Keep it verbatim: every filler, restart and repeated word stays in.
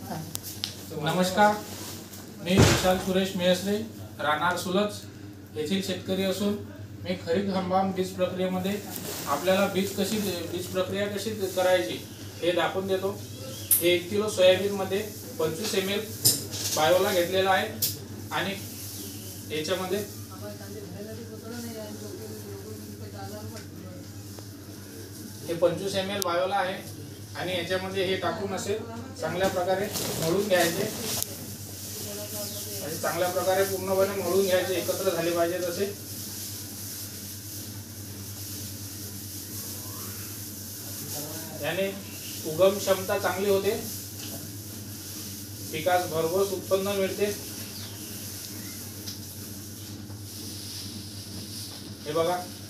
नमस्कार, मी विशाल सुरेश मेहसरे, राहणार सुलज येथील शेतकरी असून मी खरीप हंगाम बीज प्रक्रियेमध्ये आपल्याला बीज कशी बीज प्रक्रिया कशी करायची हे दाखवून देतो। हे एक किलो सोयाबीनमध्ये पंचवीस एम एल बायोला घेतलेला आहे आणि याच्यामध्ये हे पंचवीस एम एल बायोला आहे आणि याच्यामध्ये हे टाकून असे चांगल्या प्रकारे मळून घ्यायचे। असे चांगल्या प्रकारे पूर्णपणे मळून घ्यायचे, एकत्र झाले पाहिजे तसे। याने उगम क्षमता चांगली होते, पिकास भरघोस उत्पन्न मिळते। हे बघा।